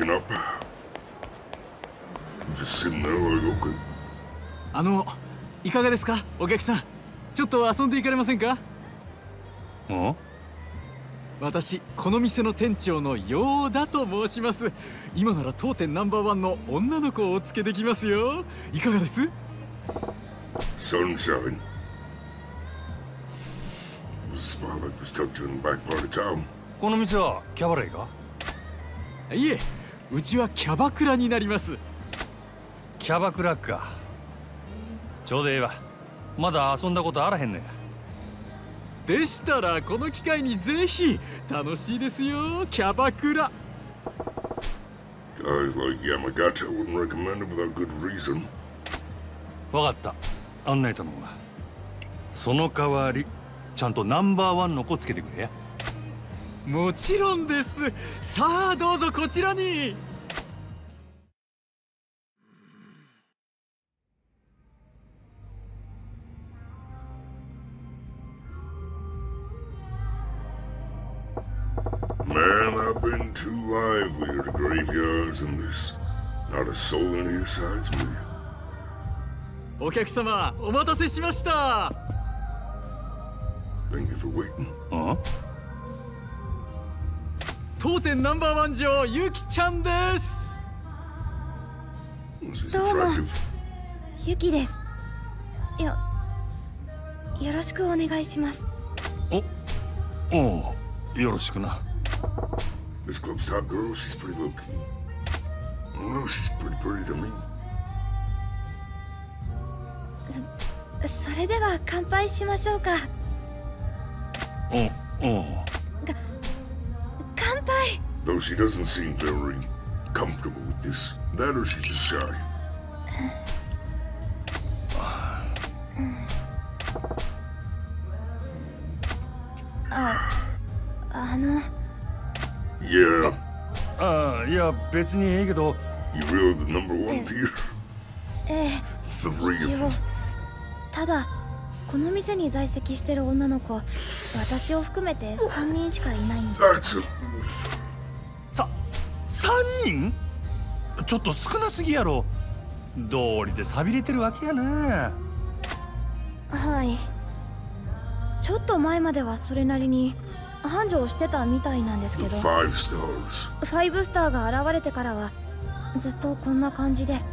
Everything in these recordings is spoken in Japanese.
waking up. Just sitting there like, okay. いかがですか、お客さん。ちょっと遊んでいかれませんか？私、この店の店長のヨーダと申します。今なら当店ナンバーワンの女の子をお付けできますよ。いかがです？ Sunshine. There's a spot like this tucked in the back part of town. この店はキャバレーか？ いえ、うちはキャバクラになります。 キャバクラか。ちょうどええわ。まだ遊んだことあらへんのや。 でしたらこの機会にぜひ。楽しいですよ、キャバクラ。 Guys like Yamagata wouldn't recommend it without good reason. わかった。案内頼むわ。その代わりちゃんとナンバーワンの子つけてくれや。 もちろんです。さあどうぞこちらに。 Man, I've been too lively at the graveyards and this. Not a soul in here besides me. お客様、お待たせしました。 Thank you for waiting. 当店ナンバーワン女ユキちゃんです。 She's どうも attractive. ユキです。よろしくお願いします。 おう、よろしくな。 This club's top girl, she's pretty low key. I don't know, she's pretty pretty to me. それでは乾杯しましょうか。 おう。 乾杯。 Though she doesn't seem very comfortable with this. That or she's just shy. Yeah, いや別にええけど。 you really the number one here? ええ、 Three 一 of 応 them. ただこの店に在籍してる女の子、私を含めて3人しかいないんで。 That's a... 3人？ちょっと少なすぎやろ。道理で寂れてるわけやな。 はい。ちょっと前まではそれなりに繁盛してたみたいなんですけ The ど、 five stars. 5スターが現れてからはずっとこんな感じで。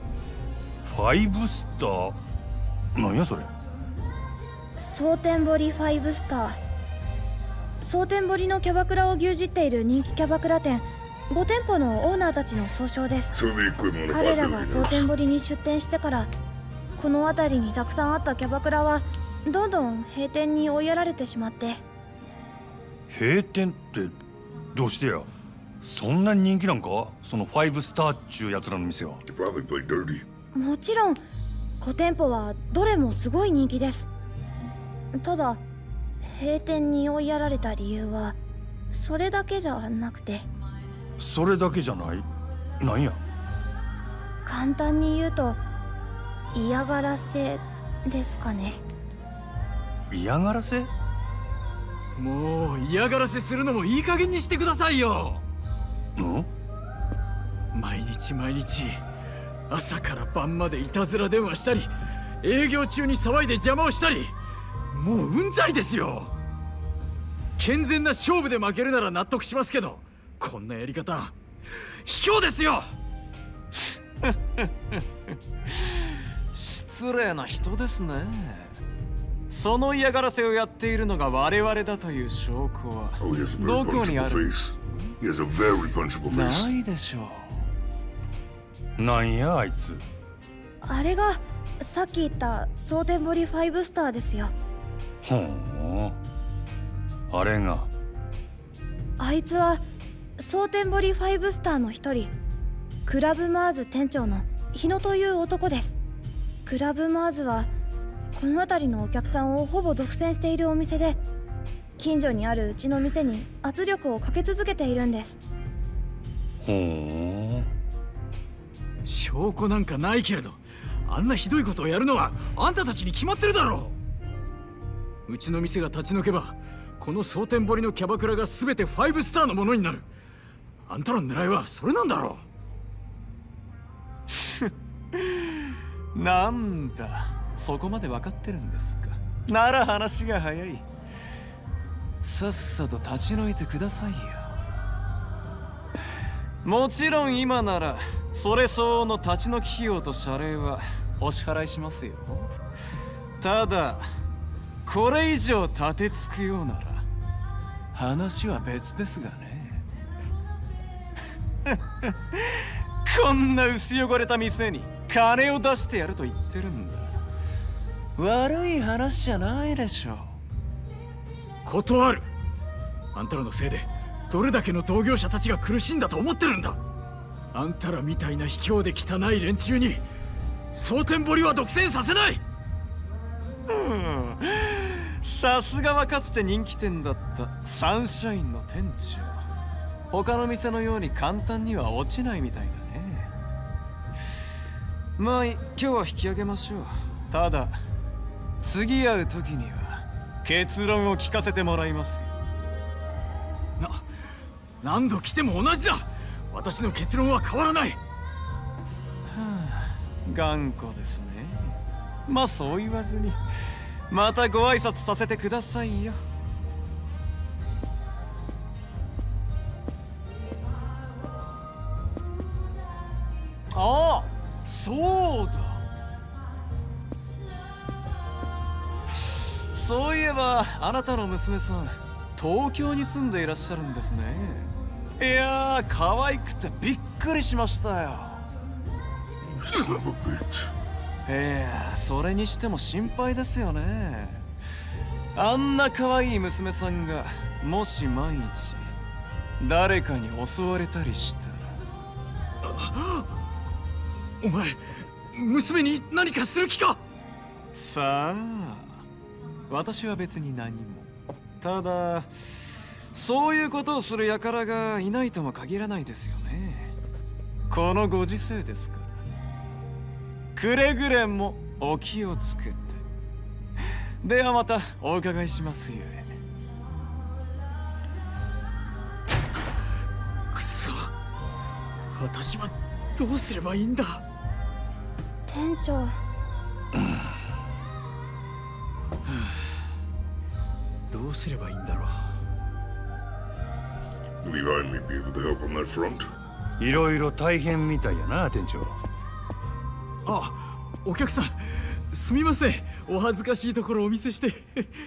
5スター？なんやそれ。 蒼天堀5スター。蒼天堀のキャバクラを牛耳っている人気キャバクラ店5店舗のオーナーたちの総称です。 So the equivalent of 彼 five らが蒼天 billionaires. 堀に出店してからこの辺りにたくさんあったキャバクラはどんどん閉店に追いやられてしまって。 閉店ってどうしてや。そんなに人気なんか、その5スターっちゅうやつらの店は。 They probably play dirty. もちろん5店舗はどれもすごい人気です。ただ閉店に追いやられた理由はそれだけじゃなくて。 それだけじゃない？なんや。 簡単に言うと嫌がらせですかね。 嫌がらせ？ もう嫌がらせするのもいい加減にしてくださいよ。毎日朝から晩までいたずら電話したり営業中に騒いで邪魔をしたり、もううんざりですよ。健全な勝負で負けるなら納得しますけど、こんなやり方卑怯ですよ。 失礼な人ですね。その嫌がらせをやっているのが我々だという証拠は Oh, he has a very どこにあ punchable る？ face. He has a very punchable な face. いでしょう。 なんやあいつ。 あれがさっき言った蒼天堀5スターですよ。 ほう、あれが。 あいつは蒼天堀5スターの一人、クラブマーズ店長の日野という男です。クラブマーズはこの辺りのお客さんをほぼ独占しているお店で、近所にあるうちの店に圧力をかけ続けているんです。 ほう。 証拠なんかないけれど、あんなひどいことをやるのはあんたたちに決まってるだろう。うちの店が立ち退けばこの蒼天堀のキャバクラが全て5スターのものになる。 あんたの狙いはそれなんだろう。なんだ、そこまで分かってるんですか。なら話が早い。さっさと立ち退いてくださいよ。もちろん今ならそれ相応の立ち退き費用と謝礼はお支払いしますよ。ただこれ以上立てつくようなら話は別ですがね。こんな薄汚れた店に金を出してやると言ってるんだ。悪い話じゃないでしょう。 断る。あんたらのせいでどれだけの同業者たちが苦しんだと思ってるんだ。あんたらみたいな卑怯で汚い連中に蒼天堀は独占させない。 さすがはかつて人気店だったサンシャインの店長。他の店のように簡単には落ちないみたいだね。まあ今日は引き上げましょう。ただ次会う時には結論を聞かせてもらいますよ。 何度来ても同じだ。私の結論は変わらない。 頑固ですね。まあそう言わずにまたご挨拶させてくださいよ。ああ、そうだ。そういえばあなたの娘さん東京に住んでいらっしゃるんですね。いやー、可愛くてびっくりしましたよ。それにしても心配ですよね。あんな可愛い娘さんがもし万一誰かに襲われたりしたら。 お前、娘に何かする気か。 さあ、私は別に何も。ただそういうことをする輩がいないとも限らないですよね。このご時世ですから。くれぐれもお気をつけて。ではまたお伺いしますよ。 くそ、私はどうすればいいんだ。 店長、 どうすればいいんだろう。 Levi may be able to help on that front. いろいろ大変みたいやな、店長。 あ、お客さん、すみません。お恥ずかしいところをお見せして。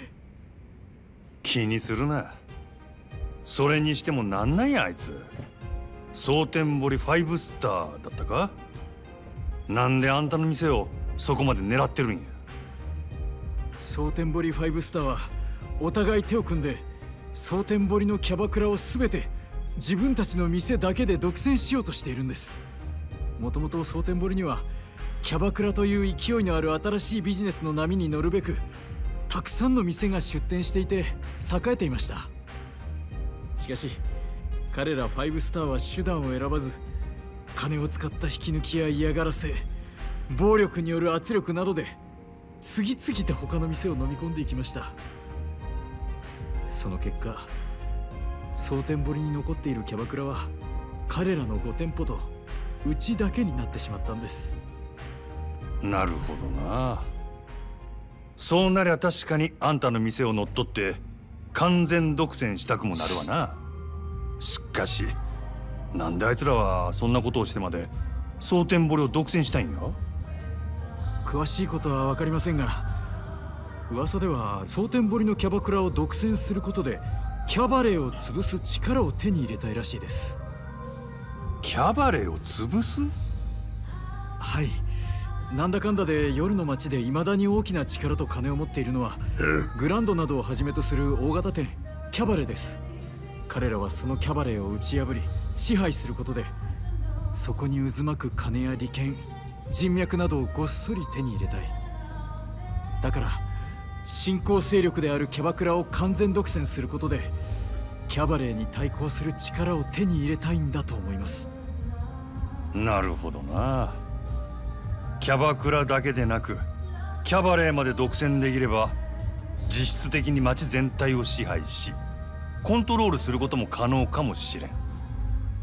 気にするな。それにしてもなんなんやあいつ。蒼天堀5スターだったか。なんであんたの店をそこまで狙ってるんや。 蒼天堀5スターはお互い手を組んで蒼天堀のキャバクラを全て自分たちの店だけで独占しようとしているんです。もともと蒼天堀にはキャバクラという勢いのある新しいビジネスの波に乗るべくたくさんの店が出店していて栄えていました。しかし彼ら5スターは手段を選ばず、金を使った引き抜きや嫌がらせ、暴力による圧力などで次々と他の店を飲み込んでいきました。その結果、蒼天堀に残っているキャバクラは彼らの5店舗とうちだけになってしまったんです。 なるほどな。そうなりゃ確かにあんたの店を乗っ取って完全独占したくもなるわな。しかしなんであいつらはそんなことをしてまで蒼天堀を独占したいんや。 詳しいことは分かりませんが、噂では蒼天堀のキャバクラを独占することでキャバレーを潰す力を手に入れたいらしいです。 キャバレーを潰す？ はい、なんだかんだで夜の街で未だに大きな力と金を持っているのはグランドなどをはじめとする大型店キャバレーです。彼らはそのキャバレーを打ち破り支配することで、そこに渦巻く金や利権、人脈などをごっそり手に入れたい。だから新興勢力であるキャバクラを完全独占することでキャバレーに対抗する力を手に入れたいんだと思います。 なるほどな。キャバクラだけでなくキャバレーまで独占できれば実質的に街全体を支配しコントロールすることも可能かもしれん。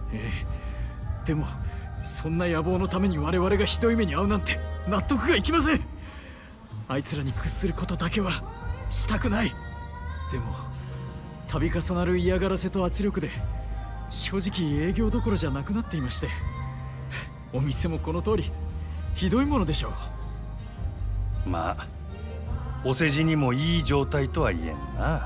でもそんな野望のために我々がひどい目に遭うなんて納得がいきません。あいつらに屈することだけはしたくない。でも度重なる嫌がらせと圧力で正直営業どころじゃなくなっていまして、お店もこの通りひどいものでしょう。 まあお世辞にもいい状態とは言えんな。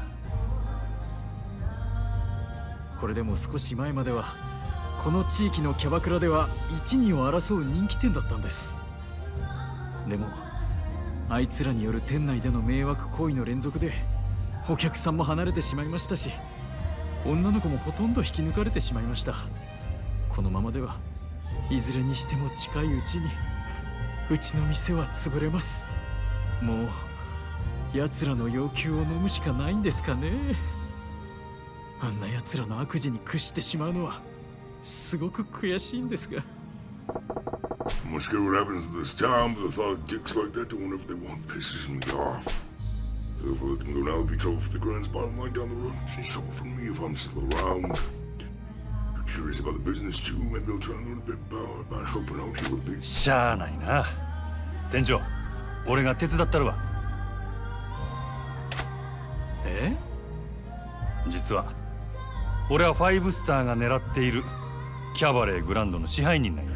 これでも少し前まではこの地域のキャバクラでは一二を争う人気店だったんです。でもあいつらによる店内での迷惑行為の連続でお客さんも離れてしまいましたし、女の子もほとんど引き抜かれてしまいました。このままではいずれにしても近いうちにうちの店は潰れます。もう奴らの要求を飲むしかないんですかね。あんな奴らの悪事に屈してしまうのはすごく悔しいんですが。 I'm not sure what happens to this town, but the thought of dicks like that doing whatever they want pisses me off. So if I let them go now, it'll be trouble for the Grand's bottom line down the road. It's trouble for me if I'm still around. I'm curious about the business too. Maybe I'll try and learn a bit about helping out here a bit. しゃあないな。店長、俺が手伝ったるわ。実は俺はファイブスターが狙っているキャバレーグランドの支配人なんや。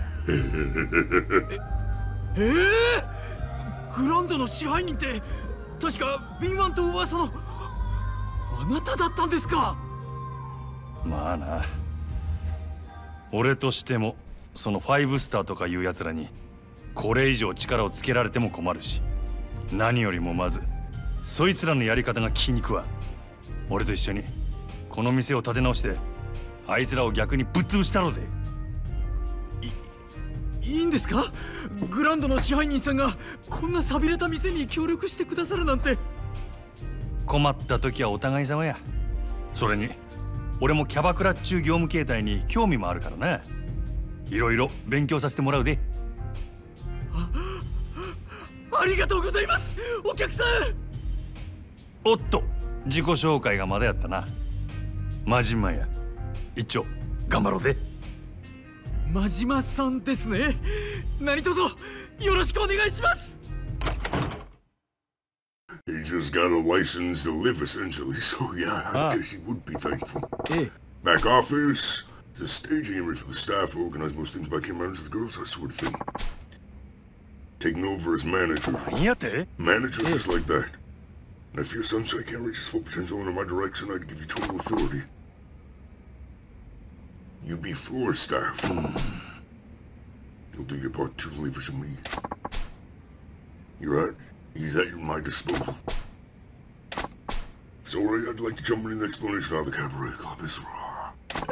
グランドの支配人って確か敏腕と噂のあなただったんですか。 まあな、俺としてもそのファイブスターとかいうやつらにこれ以上力をつけられても困るし、何よりもまずそいつらのやり方が気に食わん。俺と一緒にこの店を立て直してあいつらを逆にぶっ潰したろで。 いいんですか？グランドの支配人さんがこんな寂れた店に協力してくださるなんて。 困った時はお互い様や。それに俺もキャバクラっちゅう業務形態に興味もあるからな。いろいろ勉強させてもらうで。 ありがとうございます、お客さん。 おっと、自己紹介がまだやったな。真島や。一丁頑張ろうで。 真島さんですね。何卒よろしくお願いします。 He just got a license to live essentially, so yeah, I guess he would be thankful. Back office, it's a staging area for the staff who organize most things by camera manage the girls, that sort of thing. Taking over as manager. Manager just like that. And if your sunshine can't reach his full potential under my direction, I'd give you total authority. You'd be floor staff. You'll do your part too, leave it to me. You're right. He's at my disposal. So, right, I'd like to jump into the explanation of how the Cabaret Club is raw.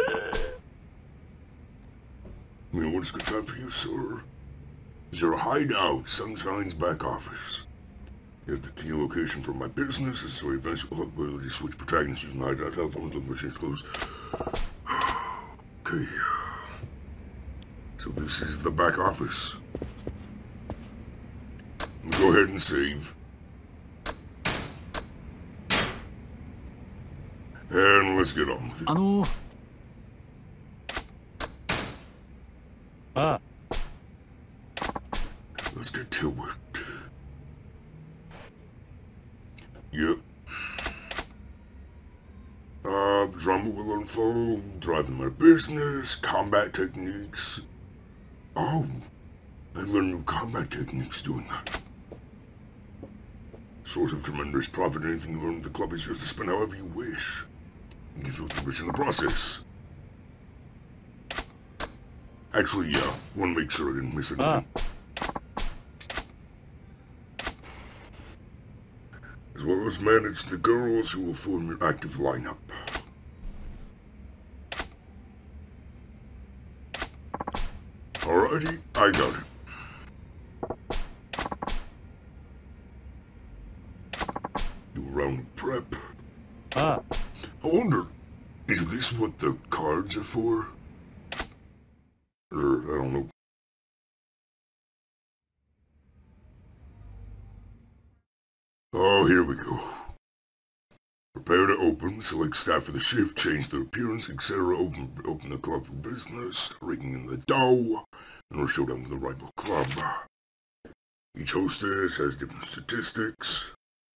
You know what's a good time for you, sir? Is your hideout, Sunshine's back office. Here's the key location for my business. This is where eventually I'll ability to switch protagonists using the hideout telephone to change clothes. Okay. So this is the back office. Go ahead and save. And let's get on with it. Let's get to it. Yep. The drama will unfold, driving my business, combat techniques. Oh, I learned new combat techniques doing that. Source of tremendous profit. Anything you learn with the club is yours to spend however you wish. And give you rich in the process. Actually, yeah, want to make sure I didn't miss anything. As well as manage the girls who will form your active lineup. Alrighty, I got it. Do a round of prep. I wonder, is this what the cards are for? Or, I don't know. Oh, here we go. Prepare to open, select staff for the shift, change their appearance, etc. Open the club for business, start raking in the dough, and we'll show down with the rival club. Each hostess has different statistics.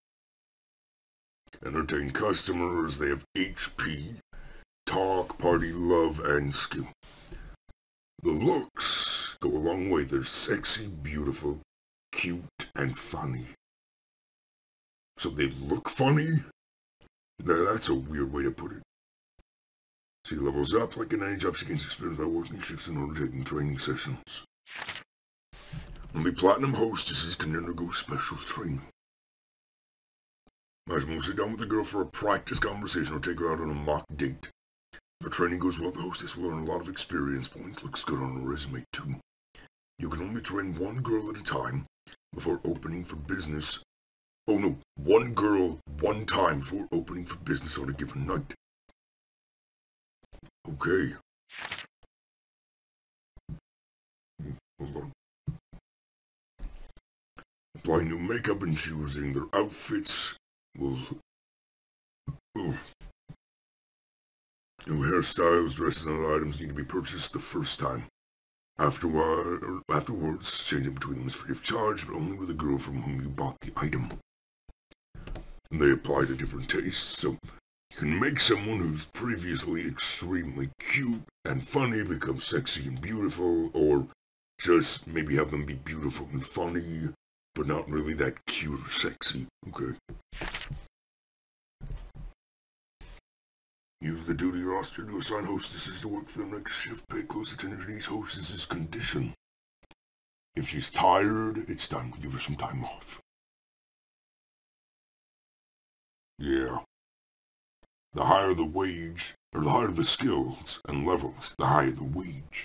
Entertain customers, they have HP, talk, party, love, and skill. The looks go a long way. They're sexy, beautiful, cute, and funny. So they look funny? That's a weird way to put it. She levels up like an any job she gains experience by working shifts and undertaking training sessions. Only platinum hostesses can undergo special training. Maximum will sit down with the girl for a practice conversation or take her out on a mock date. If the training goes well, the hostess will earn a lot of experience points. Looks good on her resume too. You can only train one girl at a time before opening for business. Oh no, one girl, one time before opening for business on a given night. Okay. Hold on. Apply new makeup and choosing their outfits will... New hairstyles, dresses, and other items need to be purchased the first time. Afterwards, changing between them is free of charge, but only with a girl from whom you bought the item. They apply to different tastes, so you can make someone who's previously extremely cute and funny become sexy and beautiful, or just maybe have them be beautiful and funny, but not really that cute or sexy, okay? Use the duty roster to assign hostesses to work for the next shift. Pay close attention to each hostess's condition. If she's tired, it's time to give her some time off. Yeah. The higher the wage, or the higher the skills and levels, the higher the wage.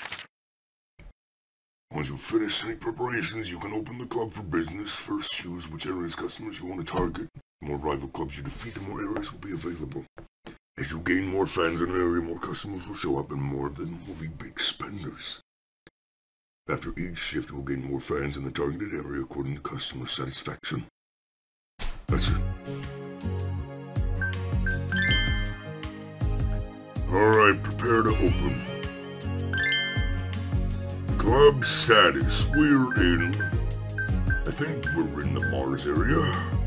Once you finish any preparations, you can open the club for business. First, choose which areas customers you want to target. The more rival clubs you defeat, the more areas will be available. As you gain more fans in an area, more customers will show up and more of them will be big spenders. After each shift, you will gain more fans in the targeted area according to customer satisfaction. That's it. Alright, prepare to open. Club status. We're in... I think we're in the Mars area.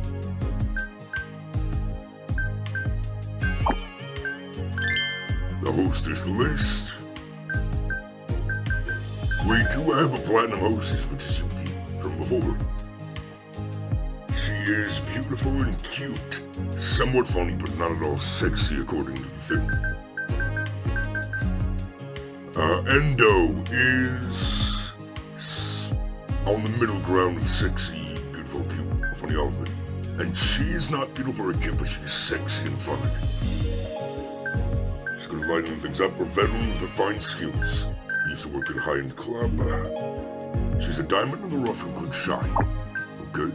The hostess list. We do have a platinum hostess, which is Yuki from before. She is beautiful and cute. Somewhat funny, but not at all sexy according to the thing. Endo is on the middle ground of sexy, beautiful, cute, funny, all of it. And she is not beautiful or cute, but she's sexy and funny. She's gonna lighten things up. We're veteran with refined skills. Used to work at a high-end club. She's a diamond in the rough and good shine. Okay.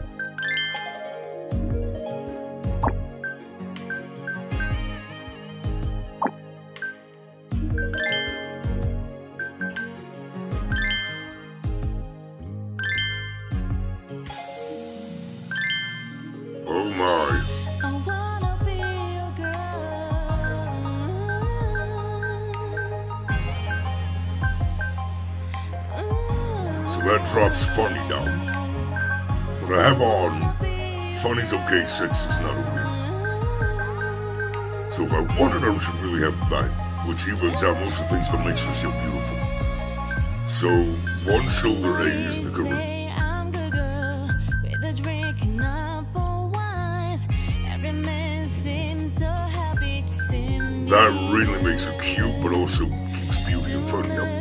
Oh my. So that drops funny down. What I have on, funny's okay, sexy's not okay. So if I wanted, I should really have that, which evens out most of the things but makes her still beautiful. So one shoulder A is the correct. That really makes her cute, but also keeps beauty and funny up.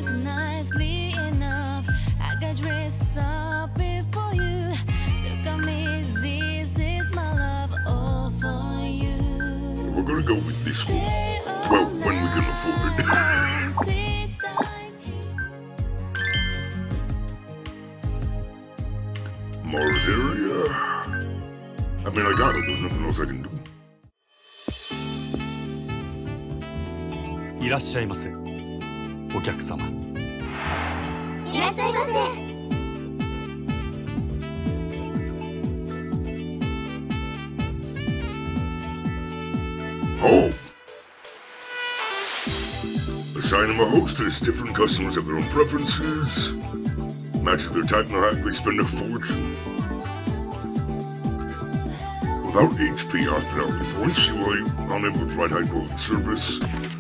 We're gonna go with this one. Well, when we can afford it. Mars area. I mean, I got it. There's nothing else I can do. いらっしゃいませ、お客様。 いらっしゃいませ。 assign them a hostess. Different customers have their own preferences. Matches their type and they'll happily spend a fortune. Without HP hospitality points, you will be unable to provide high quality service.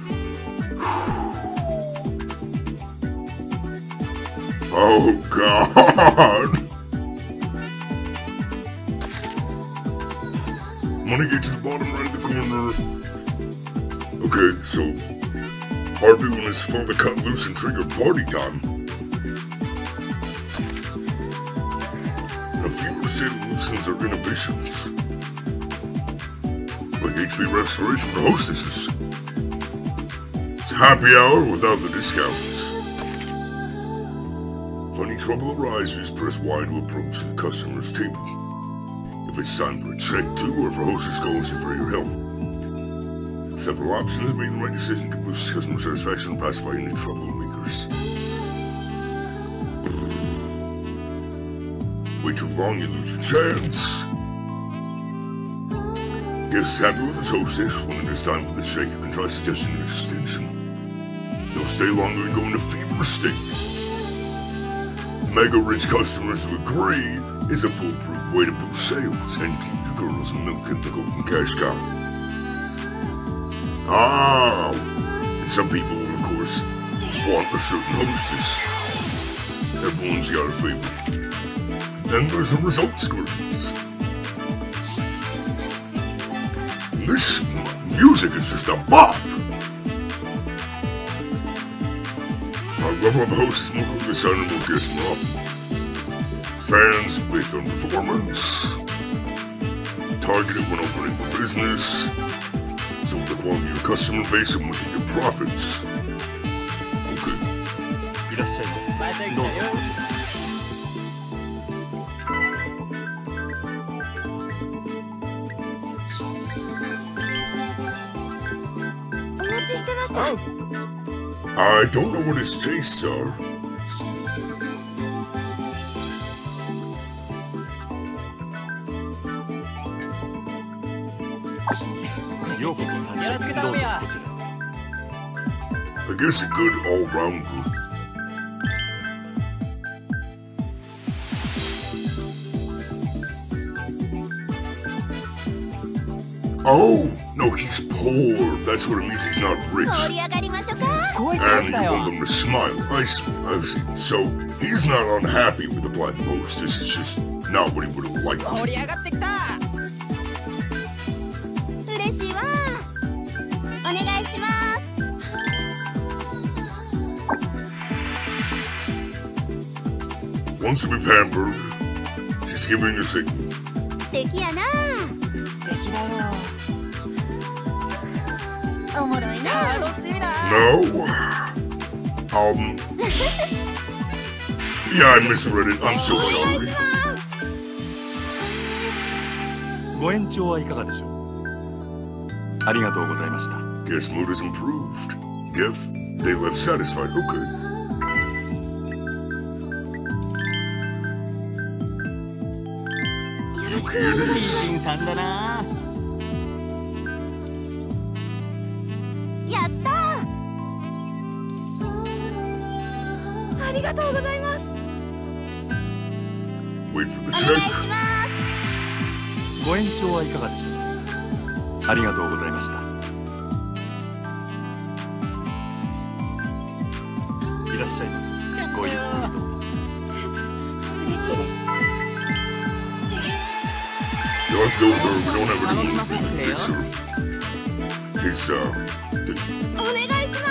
Oh God! Money gauge at the bottom right of the corner. Okay, so RB when it's full to cut loose and trigger party time. A few say loosens their inhibitions. Like HP restoration for hostesses. It's happy hour without the discounts. If any trouble arises, press Y to approach the customer's table. If it's time for a check too, or if a hostess calls you for your help. Several options, making the right decision can boost customer satisfaction and pacify any troublemakers. Wait too long, you lose your chance. Guest happy with his hostess. When it is time for the shake, you can try suggesting an extension. They'll stay longer and go into fever state. Mega rich customers who agree is a foolproof way to boost sales and keep the girls milking the golden cash cow. Ah, and some people, of course, want a certain hostess. Everyone's got a favorite. Then there's the result screens. This music is just a bop! Our level of host is more quickly assigned and more guests more often. Fans based on performance. Targeted when opening for business. So with the quality of your customer base and with your profits. Okay. いらっしゃいませ。どうぞ。 お待ちしてました。 I don't know what his tastes are. ようこそ参加。どうぞこちら。 I guess a good all-round group. Oh, no, he's poor. That's what it means he's not rich. 盛り上がりましょうか。 And you want them to smile. I see. So, he's not unhappy with the platinum hostess. It's just not what he would have liked. 盛り上がってきた。嬉しいわ。お願いします。 Wants to be pampered. She's giving a signal. 素敵やな。素敵だよ。おもろいな。楽しいな。 No. Yeah, I misread it. I'm so sorry. ご延長はいかがでしょう。ありがとうございました。 Guess mood has improved. If they left satisfied. Okay. Okay, it is. さんだな。やったー。 ありがとうございます。 Wait for the お願い check. します。 ご延長はいかがでしょう。ありがとうございました。いらっしゃいませ。ごゆっくりどうぞ。 嬉しいです。 You have to go with her. We don't have any fixer. It's, お願いします。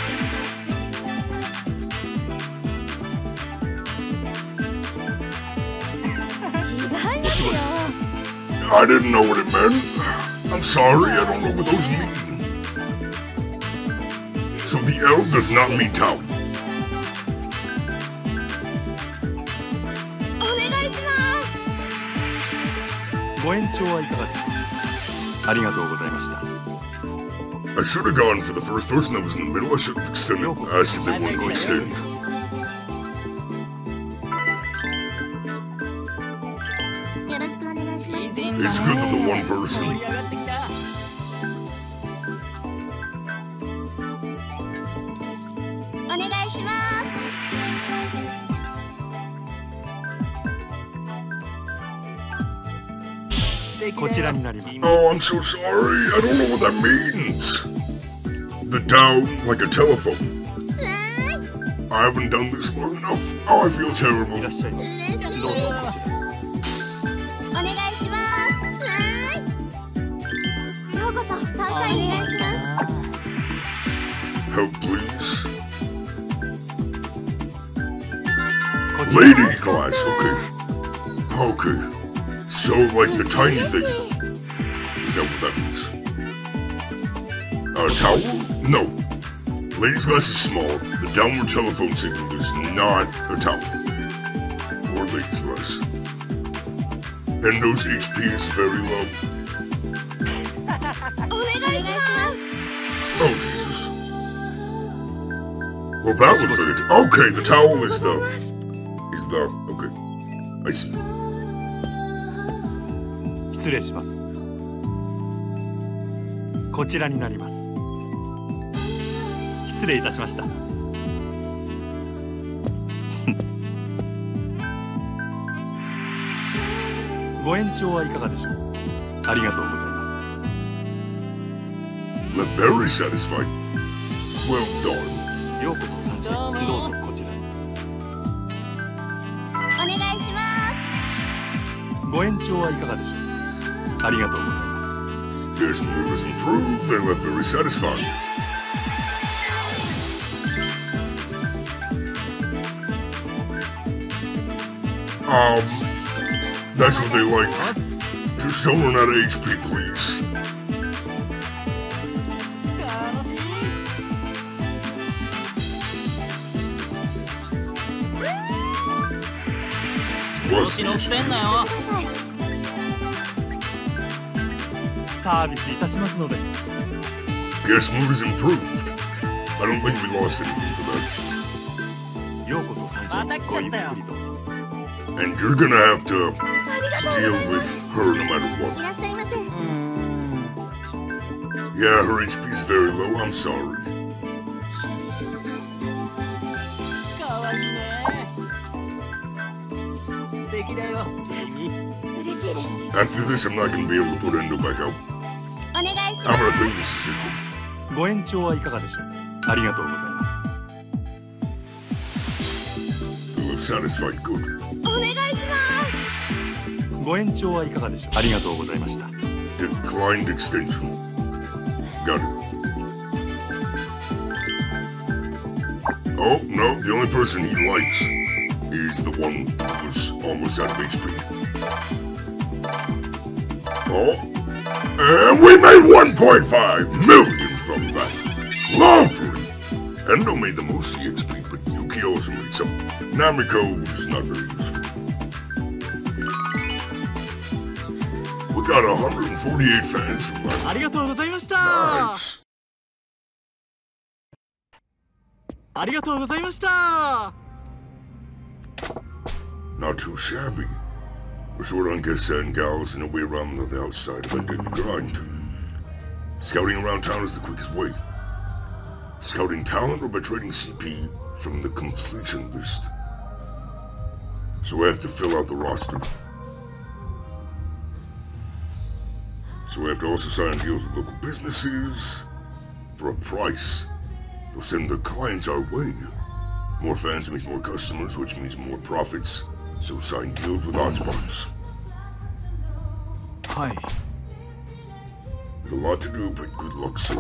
違いますよ。 I didn't know what it meant. I'm sorry, I don't know what those mean. So the L does not mean tout. お願いします。 ご延長はいかがでしょう。ありがとうございました。 I should have gone for the first person that was in the middle. I should have extended. I said they wouldn't go extend. よろしくお願いします。 It's good that the one person. こちらになります。 Oh, I'm so sorry. I don't know what that means. The Tao, like a telephone. I haven't done this long enough. Oh, I feel terrible. いらっしゃいます。どうぞこちら。 お願いします。ようこそサンシャインお願いします。 Help, please. Lady class, okay. Okay. So, like the tiny thing. Is that what that means? A towel? No. Ladies glass is small. The downward telephone signal is not a towel. Or ladies glass. And those HP is very low. お願いします。 Oh, Jesus. Well, that looks like it. Okay, the towel is the... Okay. I see. 失礼します。こちらになります。失礼いたしました。ご延長はいかがでしょう。ありがとうございます。 Left very satisfied. Well done. ようこそサンシャイン。どうぞこちら。 お願いします。 ご延長はいかがでしょう。ありがとうございます。 This move is improved. They left very satisfied. That's what they like. Just don't run out of HP, please. What's the issue? サービスいたしますので。 Guess mood is improved. I don't think we lost anything for that. ようこそサンシャイン。ごゆっくりどうぞ。 And you're gonna have to deal with her no matter い what. らっしゃいませ。 Yeah, her HP is very low. I'm sorry. かわいいね。素敵だよ。 嬉しいです。 After this, I'm not gonna be able to put Endo back out. お願いし I'm ま gonna す。 think this is it. ご延長はいかがでしょう。ありがとうございます。 You look satisfied. Good. お願いします。 ご延長はいかがでしょう。ありがとうございました。 Declined extension. Got it. Oh, no, the only person he likes is the one who's almost out of HP. Oh, and we made 1.5 million from that. Lovely. Endo made the most EXP, but Yuki also made some. Namiko is not very useful. We got 148 fans from that. ありがとうございました。 Nice. ありがとうございました。 Not too shabby. We're short on guests and gals and a way around the outside of our daily grind. Scouting around town is the quickest way. Scouting talent or by trading CP from the completion list. So we have to fill out the roster. So we have to also sign deals with local businesses. For a price, they'll send their clients our way. More fans means more customers, which means more profits. So sign deals with hotspots. はい。 There's a lot to do, but good luck, sir.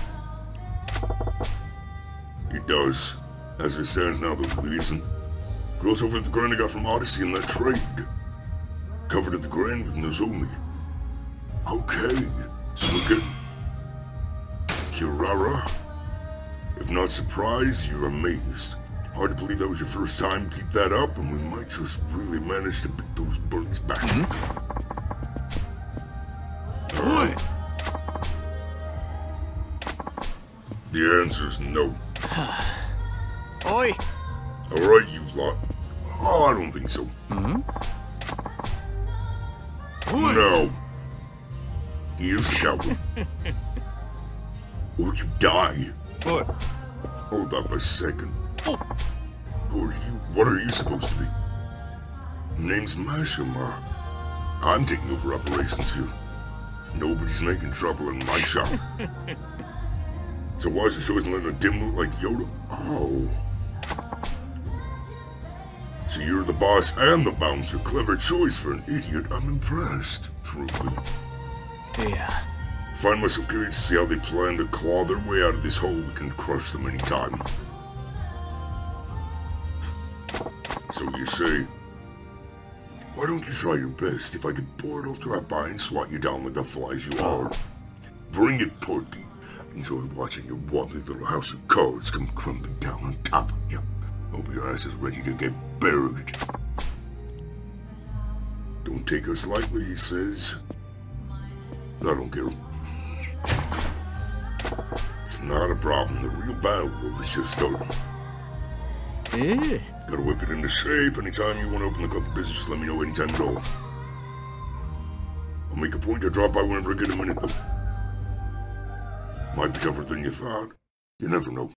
It does. As it stands now, though, it isn't. Grows over the grand I got from Odyssey in that trade. Covered at the grand with Nozomi. Okay, so we're good. Kirara. If not surprised, you're amazed. Hard to believe that was your first time. Keep that up, and we might just really manage to beat those bullies back. Boy. The answer's no. おい。 Alright, you lot. Oh, I don't think so. No. He is a coward. Or you die. What? Hold up a second. Who are you? What are you supposed to be? Name's Mashima. I'm taking over operations here. Nobody's making trouble in my shop. So why is the choice letting a dim look like Yoda? Oh. So you're the boss and the bouncer. Clever choice for an idiot. I'm impressed, truly. Yeah. Find myself curious to see how they plan to claw their way out of this hole that can crush them anytime. So you say, why don't you try your best? If I could pour it all drop by and swat you down like the flies you are. Bring it, Porky. Enjoy watching your wobbly little house of cards come crumbling down on top of you. Hope your ass is ready to get buried. Don't take us lightly, he says. I don't care. It's not a problem. The real battle is just starting. ええ Gotta whip it into shape. Anytime you want to open the club for business, just let me know anytime at all. I'll make a point to drop by whenever I get a minute, though. Might be tougher than you thought. You never know.